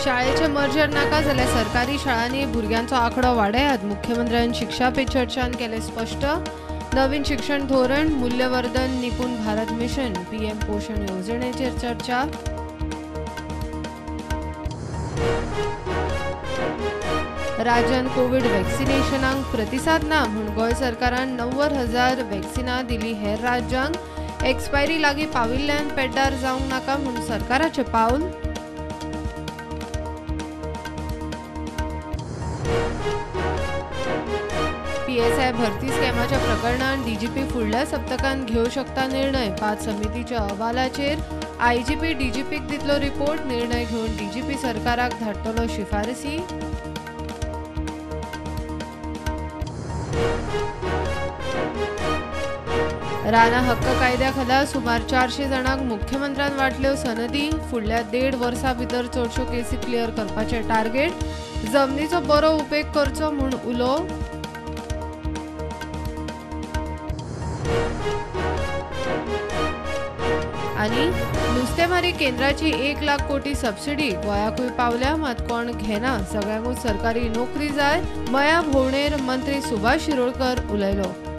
शाळेचे मर्जर नाका जाल्यार सरकारी शाळांनी भुरग्यांचो आंकडो वाडयात। मुख्यमंत्र्यांनी शिक्षा पे चर्चान केले स्पष्ट। नवीन शिक्षण धोरण, मूल्यवर्धन, निपुण भारत मिशन, पीएम पोषण येवजणेचेर चर्चा। राज्यात कोविड वॅक्सिनेशनाक प्रतिसाद ना म्हूण गोंय सरकारान 90,000 वॅक्सिनां दिली हेर राज्यांक। एक्सपायरी लागीं पाविल्ल्यान पेड्डार जावंक नाका म्हूण सरकाराचें पावल। पीएसआय भरती स्कॅमाच्या प्रकरणात डीजीपी फुडल्या सप्तकांत घेवंक शकता निर्णय। 5 समितीच्या अहवालाचेर आयजीपी डीजीपीक दितलो रिपोर्ट। निर्णय घेवन डीजीपी सरकाराक धाडटलो शिफारसी। राणा हक्क कायद्या खाला सुमार 400 जाणांक मुख्यमंत्र्यान वाटल्यो सनदी। फुडल्या 1.5 वर्सां भितर चडश्यो केसी क्लियर करपाचे टार्गेट। जमनीचो बरो उपेग करचो म्हूण उलो। आनी नुस्तेमारी केंद्राची 1 लाख कोटी सबसिडी गोंयाकूय पावल्या, मात कोण घेना। सगळ्यांकूच सरकारी नोकरी जाय। मया भोंवडेर मंत्री सुभाष शिरोडकर उलयलो।